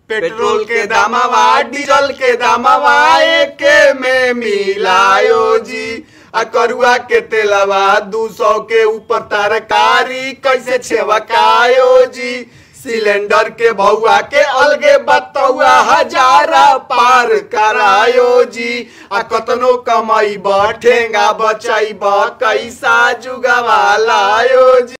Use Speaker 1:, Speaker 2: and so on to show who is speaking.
Speaker 1: Petrol के दामवा diesel के दामवा एके में मिलायो जी। आ करुआ के तेलवा 200 के ऊपर तरकारी कैसे छेवकायो जी। सिलेंडर के भौआ के अलगे बतौआ 1000 पार करायो जी। आ कतनो कमाई ठेंगा बचाई कैसा जुगवा लायो जी।